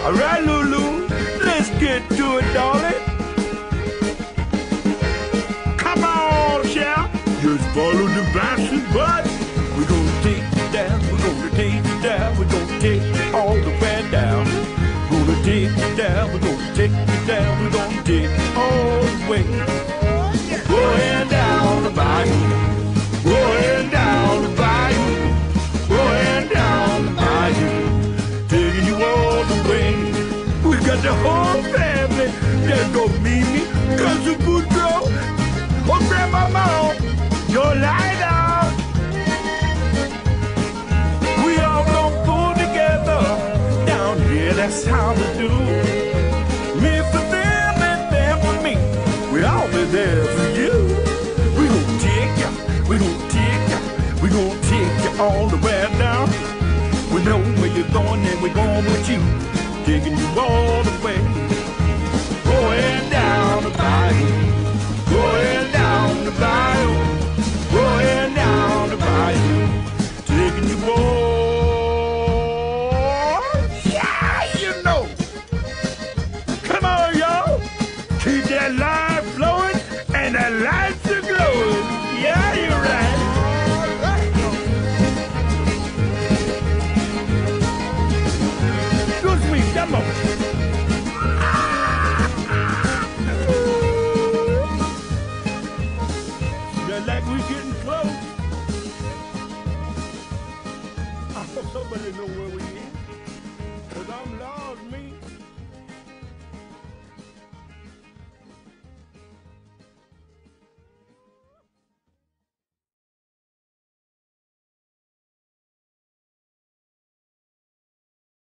All right, Lulu, let's get to it, darling. Come on, Shell. Just follow the bouncing butt. We're gonna take you down. We're gonna take you down. We're gonna take you all the way down. Gonna take you down. We're gonna take you down. We're gonna take you all the way. Going down the bayou. Going down the bayou. Going down the bayou. Taking you all the way. We got the whole family. There's gonna meet me. Cousin Boudreaux. Oh, Grandmama. Your light out. We all gonna pull together. Down here, that's how we do. Me for them and them for me. We all be there for you. We gon' take ya. We gon' take ya. We gon' take you all the way down. We know where you're going and we're going with you. Taking you all the way. Going down the bayou. Going down the bayou. Going down the bayou. Taking you all. Yeah, you know. Come on, y'all. Keep that line flowing and the lights are glowing. Yeah, you're right. Excuse me, come on. Feel like we're getting close. I hope somebody know where we are.